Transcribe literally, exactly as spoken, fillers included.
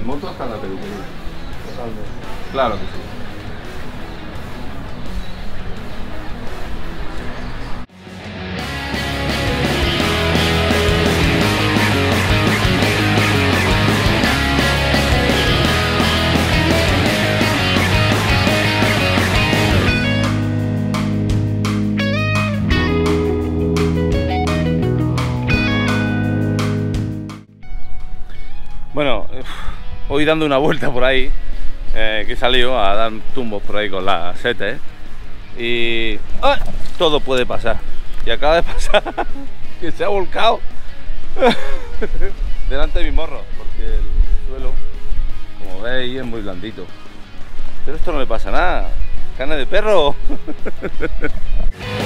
en moto hasta en la peluquería. Totalmente. Claro que sí. Bueno, hoy dando una vuelta por ahí, eh, que he salido a dar tumbos por ahí con la sete, ¿eh? Y ¡ah! Todo puede pasar. Y acaba de pasar que se ha volcado delante de mi morro, porque el suelo, como veis, es muy blandito. Pero esto no le pasa nada. Carne de perro.